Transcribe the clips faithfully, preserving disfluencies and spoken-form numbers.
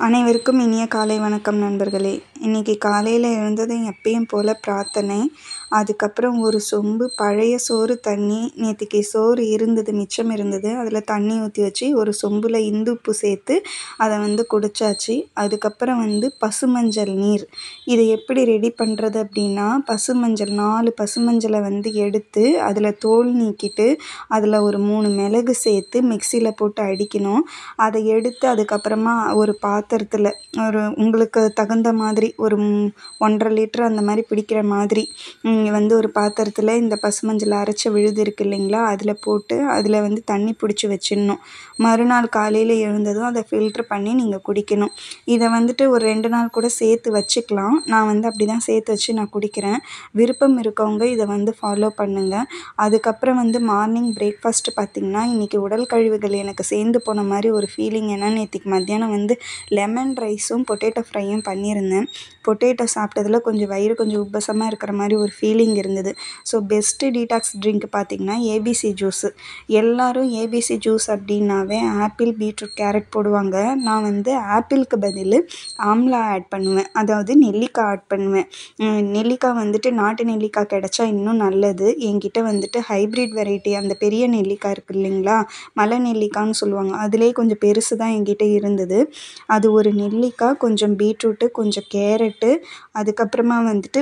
அனைவருக்கும் இனிய காலை வணக்கம் நண்பர்களே. இன்றைக்கி காலையில் எழுந்ததும் எப்பயும் போல் பிரார்த்தனை. அதுக்கப்புறம் ஒரு சொம்பு பழைய சோறு தண்ணி, நேற்றுக்கு சோறு இருந்தது, மிச்சம் இருந்தது, அதில் தண்ணி ஊற்றி வச்சு ஒரு சொம்பில் இந்துப்பு சேர்த்து அதை வந்து குடித்தாச்சு. அதுக்கப்புறம் வந்து பசுமஞ்சள் நீர். இதை எப்படி ரெடி பண்ணுறது அப்படின்னா, பசுமஞ்சள் நாலு பசுமஞ்சளை வந்து எடுத்து அதில் தோல் நீக்கிட்டு அதில் ஒரு மூணு மிளகு சேர்த்து மிக்சியில் போட்டு அடிக்கணும். அதை எடுத்து அதுக்கப்புறமா ஒரு பாத்திரத்தில் ஒரு உங்களுக்கு தகுந்த மாதிரி ஒரு ஒன்றரை லிட்டர் அந்த மாதிரி பிடிக்கிற மாதிரி நீங்கள் வந்து ஒரு பாத்திரத்தில் இந்த பசுமஞ்சள் அரைச்ச விழுது இருக்குது இல்லைங்களா, அதில் போட்டு அதில் வந்து தண்ணி பிடிச்சி வச்சிடணும். மறுநாள் காலையில் எழுந்ததும் அதை ஃபில்ட்ரு பண்ணி நீங்கள் குடிக்கணும். இதை வந்துட்டு ஒரு ரெண்டு நாள் கூட சேர்த்து வச்சுக்கலாம். நான் வந்து அப்படி தான் சேர்த்து வச்சு நான் குடிக்கிறேன். விருப்பம் இருக்கவங்க இதை வந்து ஃபாலோ பண்ணுங்கள். அதுக்கப்புறம் வந்து மார்னிங் பிரேக்ஃபாஸ்ட்டு பார்த்திங்கன்னா, இன்றைக்கி உடல் கழிவுகள் எனக்கு சேர்ந்து போன மாதிரி ஒரு ஃபீலிங். ஏன்னா நேற்றுக்கு மத்தியானம் வந்து லெமன் ரைஸும் பொட்டேட்டோ ஃப்ரையும் பண்ணியிருந்தேன். பொட்டேட்டோ சாப்பிட்டதில் கொஞ்சம் வயிறு கொஞ்சம் உப்பசமாக இருக்கிற மாதிரி ஒரு ஃபீலிங் இருந்தது. ஸோ பெஸ்ட்டு டீடாக்ஸ் ட்ரிங்க் பார்த்திங்கன்னா ஏபிசி ஜூஸு. எல்லோரும் ஏபிசி ஜூஸ் அப்படின்னாவே ஆப்பிள், பீட்ரூட், கேரட் போடுவாங்க. நான் வந்து ஆப்பிளுக்கு பதில் ஆம்லா ஆட் பண்ணுவேன், அதாவது நெல்லிக்காய் ஆட் பண்ணுவேன். நெல்லிக்காய் வந்துட்டு நாட்டு நெல்லிக்காய் கிடச்சா இன்னும் நல்லது. என்கிட்ட வந்துட்டு ஹைப்ரிட் வெரைட்டி அந்த பெரிய நெல்லிக்காய் இருக்குது இல்லைங்களா, மலை நெல்லிக்காய்னு சொல்லுவாங்க, அதிலே கொஞ்சம் பெருசு தான் என்கிட்ட இருந்தது. அது ஒரு நெல்லிக்காய், கொஞ்சம் பீட்ரூட்டு, கொஞ்சம் கேரட்டு, அதுக்கப்புறமா வந்துட்டு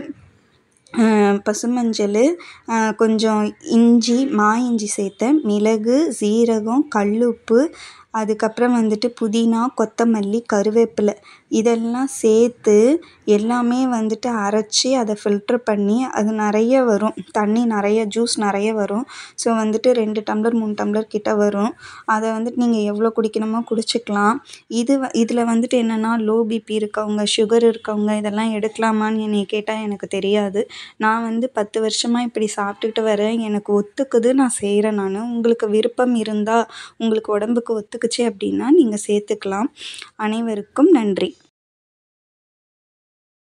பசுமஞ்சள், கொஞ்சம் இஞ்சி, மா இஞ்சி சேர்த்தேன், மிளகு, சீரகம், கல்லுப்பு, அதுக்கப்புறம் வந்துட்டு புதினா, கொத்தமல்லி, கருவேப்பிலை இதெல்லாம் சேர்த்து எல்லாமே வந்துட்டு அரைச்சி அதை ஃபில்ட்ரு பண்ணி அது நிறைய வரும், தண்ணி நிறைய, ஜூஸ் நிறைய வரும். ஸோ வந்துட்டு ரெண்டு டம்ளர் மூணு டம்ளர் கிட்ட வரும். அதை வந்துட்டு நீங்கள் எவ்வளோ குடிக்கணுமோ குடிச்சிக்கலாம். இது வ இதில் வந்துட்டு என்னென்னா, லோ பிபி இருக்கவங்க, சுகர் இருக்கவங்க இதெல்லாம் எடுக்கலாமான்னு என்னை கேட்டால் எனக்கு தெரியாது. நான் வந்து பத்து வருஷமாக இப்படி சாப்பிட்டுக்கிட்டு வரேன். எனக்கு ஒத்துக்குது, நான் செய்கிறேன். நான் உங்களுக்கு விருப்பம் இருந்தால், உங்களுக்கு உடம்புக்கு ஒத்துக்குச்சு அப்படின்னா நீங்கள் சேர்த்துக்கலாம். அனைவருக்கும் நன்றி.